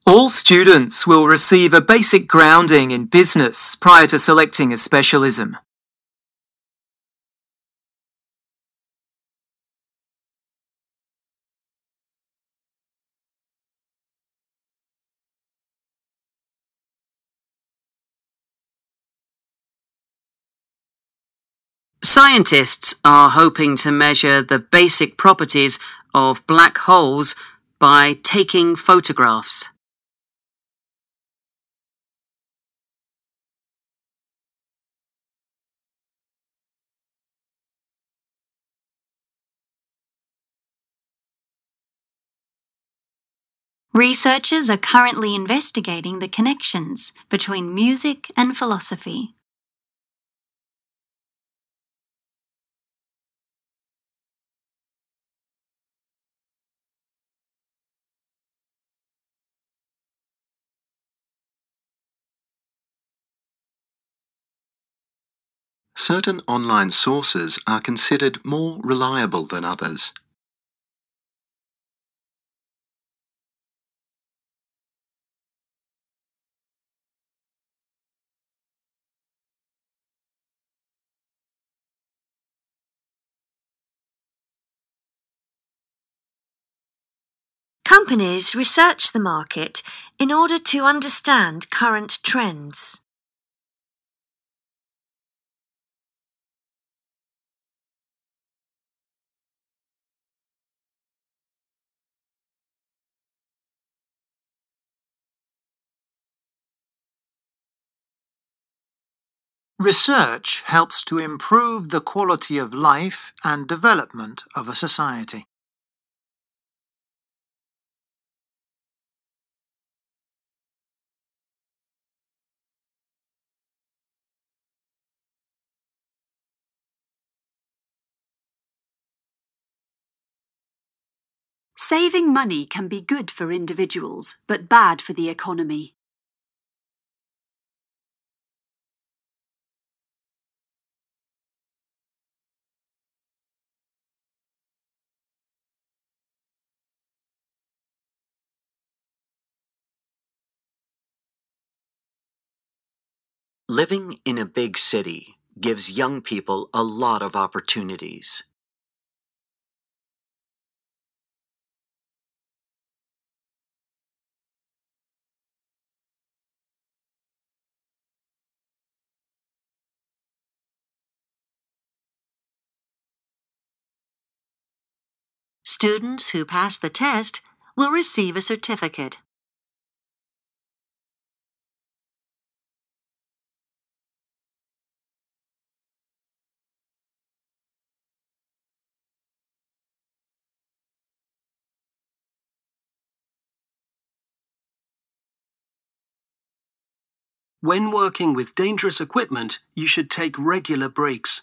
All students will receive a basic grounding in business prior to selecting a specialism. Scientists are hoping to measure the basic properties of black holes by taking photographs. Researchers are currently investigating the connections between music and philosophy. Certain online sources are considered more reliable than others. Companies research the market in order to understand current trends. Research helps to improve the quality of life and development of a society. Saving money can be good for individuals, but bad for the economy. Living in a big city gives young people a lot of opportunities. Students who pass the test will receive a certificate. When working with dangerous equipment, you should take regular breaks.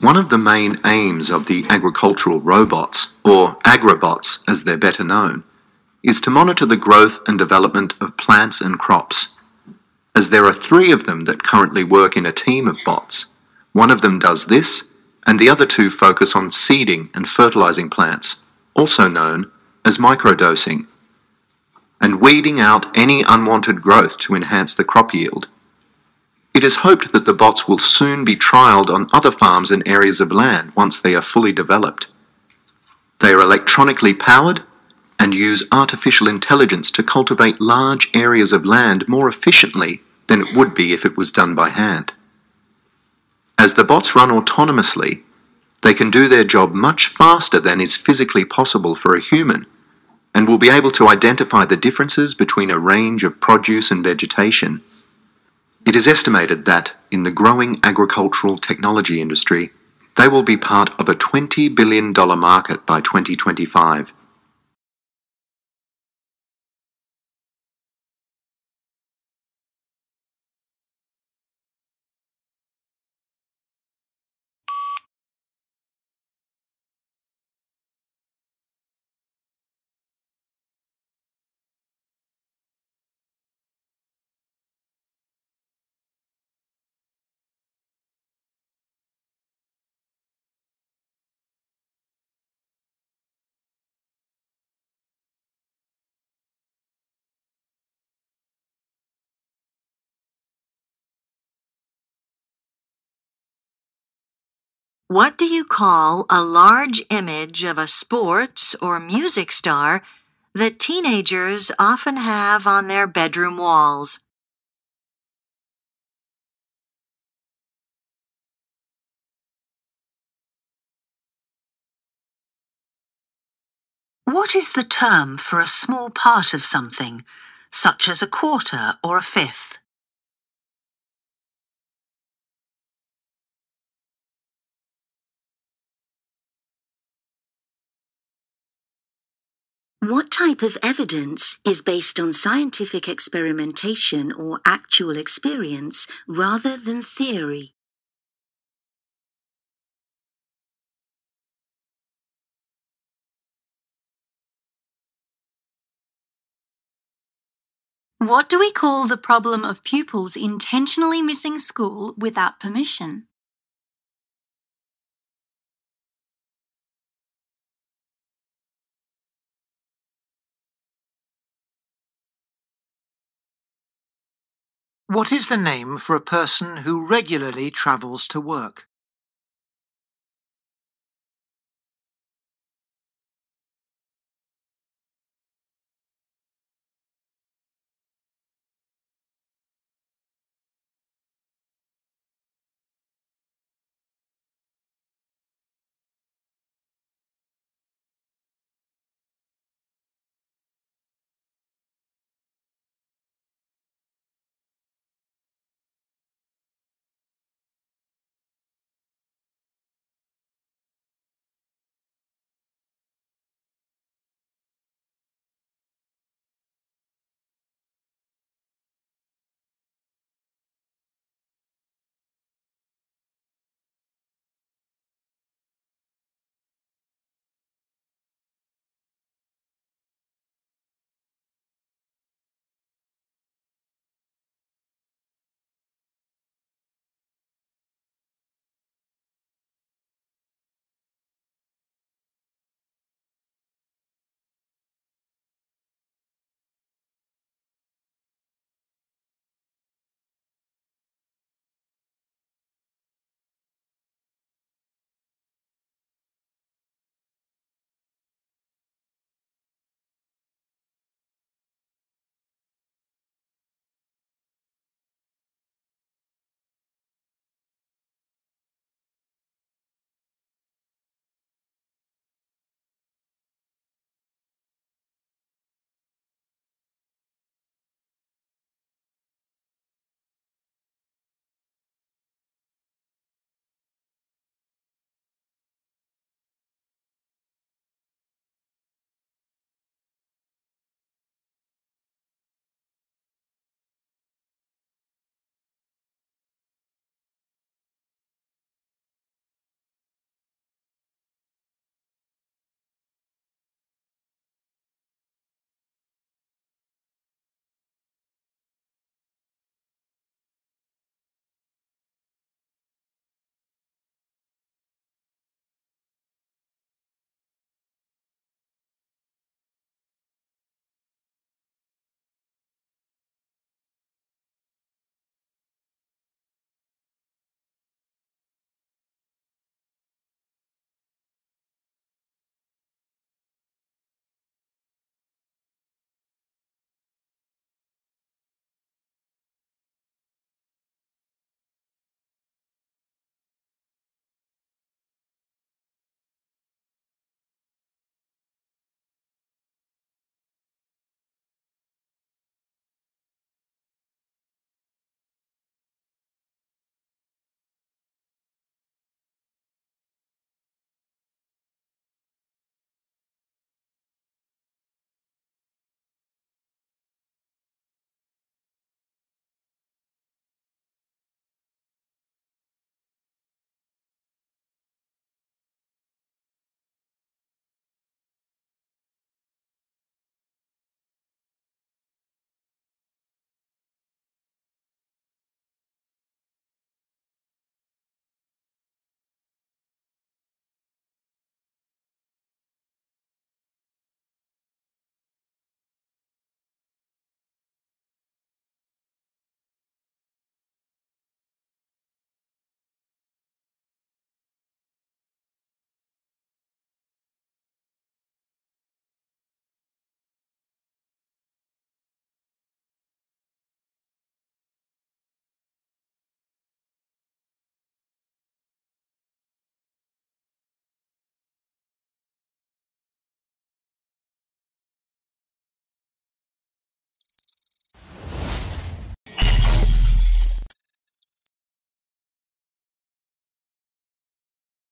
One of the main aims of the agricultural robots, or agrobots as they're better known, is to monitor the growth and development of plants and crops. As there are 3 of them that currently work in a team of bots, one of them does this, and the other 2 focus on seeding and fertilizing plants, also known as microdosing, and weeding out any unwanted growth to enhance the crop yield. It is hoped that the bots will soon be trialled on other farms and areas of land once they are fully developed. They are electronically powered and use artificial intelligence to cultivate large areas of land more efficiently than it would be if it was done by hand. As the bots run autonomously, they can do their job much faster than is physically possible for a human, and will be able to identify the differences between a range of produce and vegetation. It is estimated that, in the growing agricultural technology industry, they will be part of a $20 billion market by 2025. What do you call a large image of a sports or music star that teenagers often have on their bedroom walls? What is the term for a small part of something, such as a quarter or a fifth? What type of evidence is based on scientific experimentation or actual experience rather than theory? What do we call the problem of pupils intentionally missing school without permission? What is the name for a person who regularly travels to work?